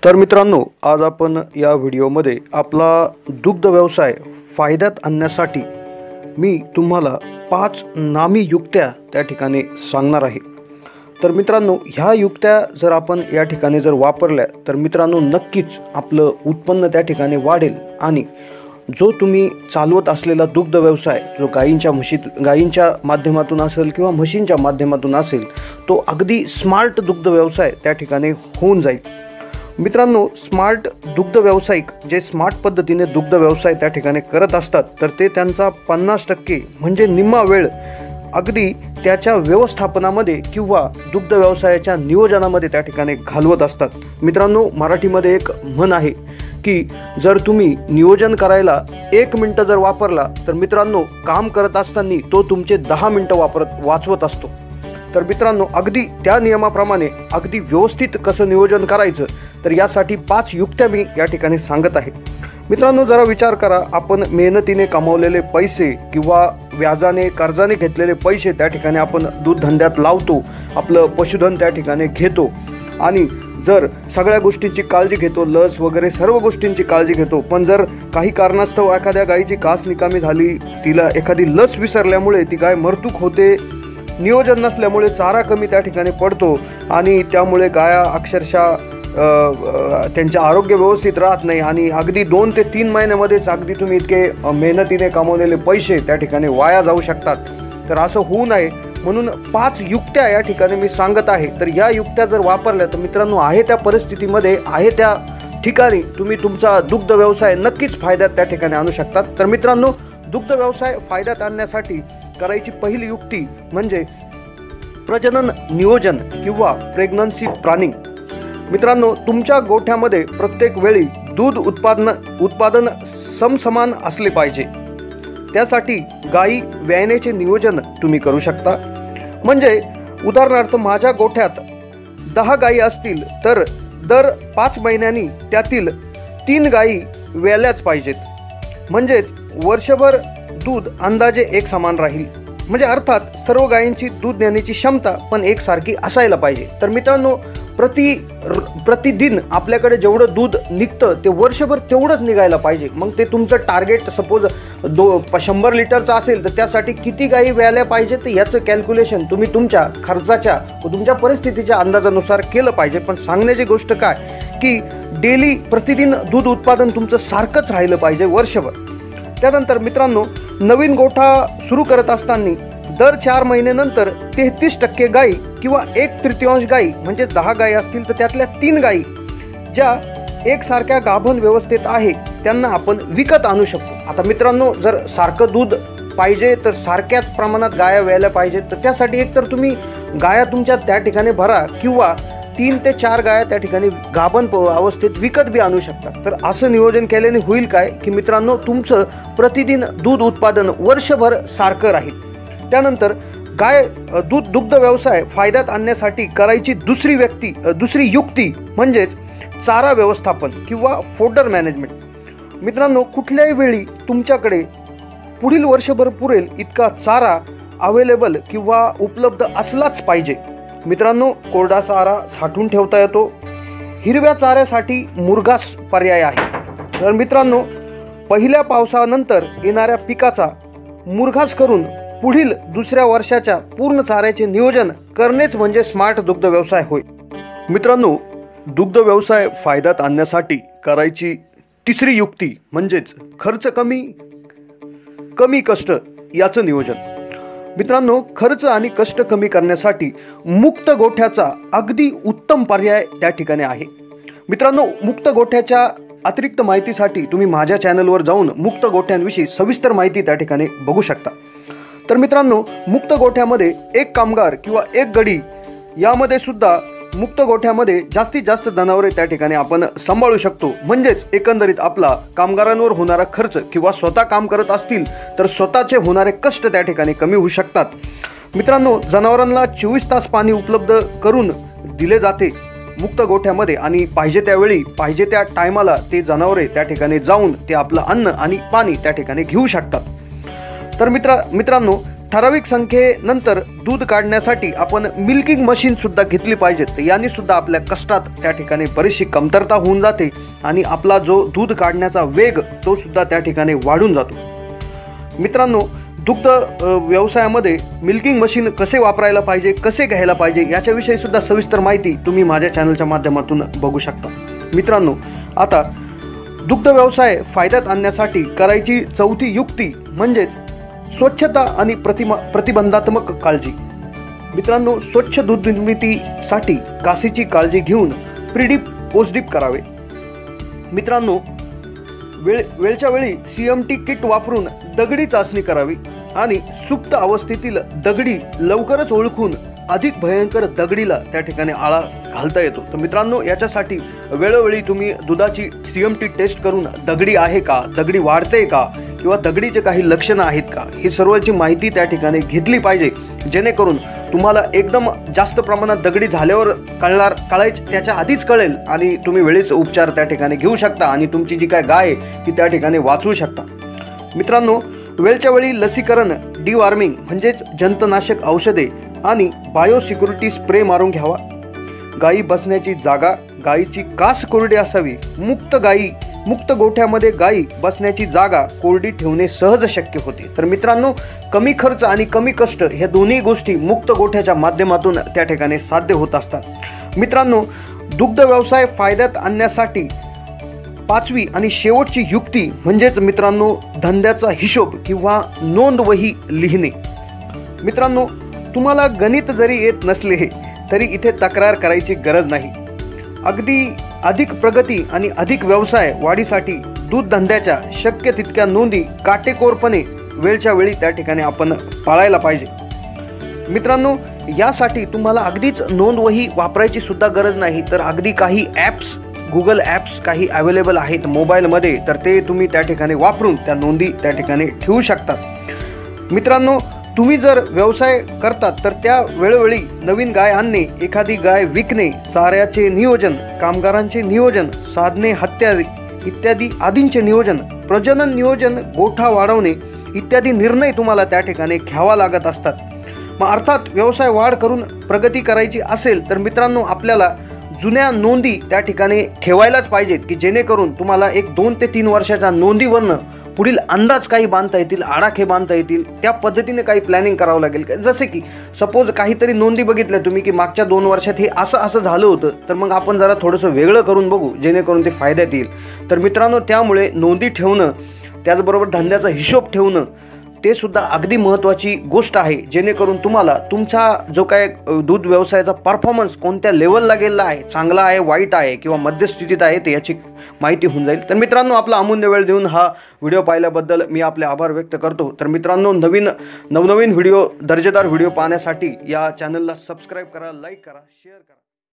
तर मित्रांनो, आज आपण या व्हिडिओमध्ये आपला दुग्ध व्यवसाय फायद्यात आणण्यासाठी मी तुम्हाला 5 नामी युक्त्या त्या ठिकाणी सांगणार आहे। तर मित्रांनो, ह्या युक्त्या जर आपण या ठिकाणी जर वापरल्या तर मित्रांनो नक्कीच आपलं उत्पन्न त्या ठिकाणी वाढेल आणि जो तुम्ही चालवत असलेला दुग्ध व्यवसाय जो गायींच्या माध्यमातून असेल किंवा म्हशींच्या माध्यमातून असेल तो अगदी स्मार्ट दुग्ध व्यवसाय त्या ठिकाणी होऊन जाईल। मित्रांनो, स्मार्ट दुग्ध व्यावसायिक जे स्मार्ट पद्धतीने दुग्ध व्यवसाय त्या ठिकाणी करत असतात तर ते त्यांचा 50% म्हणजे निम्मा वेळ अगदी त्याच्या व्यवस्थापनामध्ये किंवा दुग्ध व्यवसायाच्या नियोजनामध्ये त्या ठिकाणी घालवत असतात। मित्रांनो, मराठीमध्ये एक म्हण आहे की जर तुम्ही नियोजन करायला 1 मिनिट जर वापरला तर मित्रांनो काम करत असताना तो तुमचे 10 मिनिटं वाचवत असतो। तर मित्रांनो, अगदी त्या नियमाप्रमाणे अगदी व्यवस्थित कसं नियोजन करायचं तर यासाठी 5 युक्त्या मी या ठिकाणी सांगत आहे। मित्रांनो, जरा विचार करा, आपण मेहनतीने कमावलेले पैसे किंवा व्याजाने कर्जाने घेतलेले पैसे त्या ठिकाणी आपण दूध धंद्यात लावतो, आपलं पशुधन त्या ठिकाणी घेतो आणि जर सगळ्या गोष्टींची काळजी घेतो, लस वगैरे सर्व गोष्टींची काळजी घेतो, पण जर काही कारणास्तव एखाद्या गायीची कास निकामी झाली, तिला एखादी लस विसरल्यामुळे ती गाय मरतूक होते, नियोजन नसल्यामुळे चारा कमी त्या ठिकाणी पडतो आणि त्यामुळे गाया अक्षरशः त्यांचे आरोग्य व्यवस्थित राहत नाही आणि अगदी 2 ते 3 महिन्यामध्येच अगदी तुम्ही इतके मेहनतीने कमवलेले पैसे त्या ठिकाणी वाया जाऊ शकतात। तर असं होऊ नये म्हणून 5 युक्त्या या ठिकाणी मी सांगत आहे। तर या युक्त्या जर वापरल्या तर मित्रांनो आहे त्या परिस्थितीमध्ये आहे त्या ठिकाणी तुम्ही तुमचा दुग्ध व्यवसाय नक्कीच फायद्यात त्या ठिकाणी आणू शकतात। तर मित्रांनो, दुग्ध व्यवसाय फायद्यात आणण्यासाठी करायची पहिली युक्ती म्हणजे प्रजनन नियोजन किंवा प्रेग्नन्सी प्लॅनिंग। मित्रांनो, तुमच्या गोठ्यामध्ये प्रत्येक वेळी दूध उत्पादन समसमान असले पाहिजे। त्यासाठी गायी व्यायनेचे नियोजन तुम्ही करू शकता। म्हणजे उदाहरणार्थ माझ्या गोठ्यात 10 गायी असतील तर दर 5 महिन्यांनी त्यातील 3 गायी व्यायल्याच पाहिजेत। म्हणजेच वर्षभर दूध अंदाजे एक समान राहील। म्हणजे अर्थात सर्व गायींची दूध देण्याची क्षमता पण एकसारखी असायला पाहिजे। तर मित्रांनो, प्रतिदिन आपल्याकडे जेवढं दूध निघतं ते वर्षभर तेवढंच निघायला पाहिजे। मग ते तुमचं टार्गेट सपोज 100 लिटरचं असेल तर त्यासाठी किती गायी व्यायल्या पाहिजे तर याचं कॅल्क्युलेशन तुम्ही तुमच्या खर्चाच्या व तुमच्या परिस्थितीच्या अंदाजानुसार केलं पाहिजे। पण सांगण्याची गोष्ट काय की डेली प्रतिदिन दूध उत्पादन तुमचं सारखंच राहिलं पाहिजे वर्षभर। त्यानंतर मित्रांनो, नवीन गोठा सुरू करत असताना दर 4 महिन्यानंतर 33% गायी किंवा 1/3 गायी म्हणजे 10 गायी असतील तर त्यातल्या 3 गायी ज्या एकसारख्या गाभण व्यवस्थेत आहे त्यांना आपण विकत आणू शकतो। आता मित्रांनो, जर सारखं दूध पाहिजे तर सारख्याच प्रमाणात गाया व्यायला पाहिजे तर त्यासाठी एकतर तुम्ही गाया तुमच्या त्या ठिकाणी भरा किंवा 3 ते 4 गाया त्या ठिकाणी गाभण अवस्थेत विकत बी आणू शकता। तर असं नियोजन केल्याने होईल काय की मित्रांनो, तुमचं प्रतिदिन दूध उत्पादन वर्षभर सारखं राहील। त्यानंतर दुग्ध व्यवसाय फायद्यात आणण्यासाठी करायची दुसरी युक्ती म्हणजेच चारा व्यवस्थापन किंवा फोडर मॅनेजमेंट। मित्रांनो, कुठल्याही वेळी तुमच्याकडे पुढील वर्षभर पुरेल इतका चारा अवेलेबल किंवा उपलब्ध असलाच पाहिजे। मित्रांनो, कोरडा चारा साठवून ठेवता येतो, हिरव्या चाऱ्यासाठी मुरघास पर्याय आहे। तर मित्रांनो, पहिल्या पावसानंतर येणाऱ्या पिकाचा मुरघास करून पुढील दुसऱ्या वर्षाच्या पूर्ण चाऱ्याचे नियोजन करणेच म्हणजे स्मार्ट दुग्ध व्यवसाय होय। मित्रांनो, दुग्ध व्यवसाय फायद्यात आणण्यासाठी करायची तिसरी युक्ती म्हणजेच खर्च कमी कष्ट याचं नियोजन। मित्रांनो, खर्च आणि कष्ट कमी करण्यासाठी मुक्त गोठ्याचा अगदी उत्तम पर्याय त्या ठिकाणी आहे। मित्रांनो, मुक्त गोठ्याच्या अतिरिक्त माहितीसाठी तुम्ही माझ्या चॅनलवर जाऊन मुक्त गोठ्यांविषयी सविस्तर माहिती त्या ठिकाणी बघू शकता। तर मित्रांनो, मुक्त गोठ्यामध्ये 1 कामगार किंवा 1 गडी यामध्ये सुद्धा मुक्त गोठ्यामध्ये जास्तीत जास्त जनावरे त्या ठिकाणी आपण सांभाळू शकतो। म्हणजेच एकंदरीत आपला कामगारांवर होणारा खर्च किंवा स्वतः काम करत असतील तर स्वतःचे होणारे कष्ट त्या ठिकाणी कमी होऊ शकतात। मित्रांनो, जनावरांना 24 तास पाणी उपलब्ध करून दिले जाते मुक्त गोठ्यामध्ये आणि पाहिजे त्यावेळी पाहिजे त्या टायमाला ते जनावरे त्या ठिकाणी जाऊन ते आपलं अन्न आणि पाणी त्या ठिकाणी घेऊ शकतात। तर मित्रांनो, ठराविक संख्येनंतर दूध काढण्यासाठी आपण मिल्किंग मशीन सुद्धा घेतली पाहिजेत. याने सुद्धा आपल्या कष्टात त्या ठिकाणी बरीचशी कमतरता होऊन जाते आणि आपला जो दूध काढण्याचा वेग तो सुद्धा त्या ठिकाणी वाढून जातो. मित्रांनो, दुग्ध व्यवसायामध्ये मिल्किंग मशीन कसे वापरायला पाहिजे, कसे घ्यायला पाहिजे याच्याविषयी सुद्धा सविस्तर माहिती तुम्ही माझ्या चॅनलच्या माध्यमातून बघू शकता. मित्रांनो, आता दुग्ध व्यवसाय फायद्यात आणण्यासाठी करायची चौथी युक्ती म्हणजेच स्वच्छता आणि प्रतिबंधात्मक काळजी. मित्रांनो, स्वच्छ दूध निर्मितीसाठी कासेची काळजी घेऊन प्रीडीप पोस्टडीप करावे. मित्रांनो, वेळच्या वेळी CMT किट वापरून दगडी चाचणी करावी आणि सुप्त अवस्थेतील दगडी लवकरच ओळखून अधिक भयंकर दगडीला त्या ठिकाणी आळा घालता येतो. तर मित्रांनो, याच्यासाठी वेळोवेळी तुम्ही दुधाची CMT टेस्ट करून दगडी आहे का, दगडी वाढते का, किंवा दगडीचे काही लक्षणं आहेत का, ही सर्वची माहिती त्या ठिकाणी घेतली पाहिजे, जेणेकरून तुम्हाला एकदम जास्त प्रमाणात दगडी झाल्यावर कळायचं त्याच्या आधीच कळेल आणि तुम्ही वेळेच उपचार त्या ठिकाणी घेऊ शकता आणि तुमची जी काय गाय ती त्या ठिकाणी वाचवू शकता. मित्रांनो, वेळच्या वेळी लसीकरण, डिवॉर्मिंग म्हणजेच जंतनाशक औषधे आणि बायोसिक्युरिटी स्प्रे मारून घ्यावा. गायी बसण्याची जागा, गायीची कास कोरडी असावी. मुक्त गोठ्यामध्ये गायी बसण्याची जागा कोरडी ठेवणे सहज शक्य होते. तर मित्रांनो, कमी खर्च आणि कमी कष्ट ह्या दोन्ही गोष्टी मुक्त गोठ्याच्या माध्यमातून त्या ठिकाणी साध्य होत असतात. मित्रांनो, दुग्ध व्यवसाय फायद्यात आणण्यासाठी पाचवी आणि शेवटची युक्ती म्हणजेच मित्रांनो धंद्याचा हिशोब किंवा नोंदवही लिहिणे. मित्रांनो, तुम्हाला गणित जरी येत नसले तरी इथे तक्रार करायची गरज नाही. अधिक प्रगती आणि अधिक व्यवसाय वाढीसाठी दूध धंद्याच्या शक्य तितक्या नोंदी काटेकोरपणे वेळच्या वेळी त्या ठिकाणी आपण पाळायला पाहिजे. मित्रांनो, यासाठी तुम्हाला अगदीच नोंदवही वापरायची सुद्धा गरज नाही, तर अगदी काही ॲप्स, गुगल ॲप्स काही अवेलेबल आहेत मोबाईलमध्ये, तर ते तुम्ही त्या ठिकाणी वापरून त्या नोंदी त्या ठिकाणी ठेवू शकता. मित्रांनो, तुम्ही जर व्यवसाय करतात तर त्या वेळोवेळी नवीन गाय आणणे, एखादी गाय विकणे, चाऱ्याचे नियोजन, कामगारांचे नियोजन, साधने इत्यादी आदींचे नियोजन, प्रजनन नियोजन, गोठा वाढवणे इत्यादी निर्णय तुम्हाला त्या ठिकाणी घ्यावा लागत असतात. मग अर्थात व्यवसाय वाढ करून प्रगती करायची असेल तर मित्रांनो, आपल्याला जुन्या नोंदी त्या ठिकाणी ठेवायलाच पाहिजेत, की जेणेकरून तुम्हाला 1-2 ते 3 वर्षाच्या नोंदीवरनं पुढील अंदाज काही बांधता येतील, आडाखे बांधता येतील. त्या पद्धतीने काही प्लॅनिंग करावं लागेल. जसे की सपोज काहीतरी नोंदी बघितल्या तुम्ही की मागच्या 2 वर्षात हे असं झालं होतं, तर मग आपण जरा थोडंसं वेगळं करून बघू जेणेकरून ते फायद्यात येईल. तर मित्रांनो, त्यामुळे नोंदी ठेवणं, त्याचबरोबर धंद्याचा हिशोब ठेवणं ते सुद्धा अगदी महत्त्वाची गोष्ट आहे, जेणेकरून तुम्हाला तुमचा जो काय दूध व्यवसायाचा परफॉर्मन्स कोणत्या लेवलला गेलेला आहे, चांगला आहे, वाईट आहे किंवा मध्यस्थितीत आहे, ते याची माहिती होऊन जाईल. तर मित्रांनो, आपला अमूल्य वेळ देऊन हा व्हिडिओ पाहिल्याबद्दल मी आपले आभार व्यक्त करतो. तर मित्रांनो, नवनवीन व्हिडिओ, दर्जेदार व्हिडिओ पाहण्यासाठी या चॅनलला सबस्क्राईब करा, लाईक करा, शेअर करा.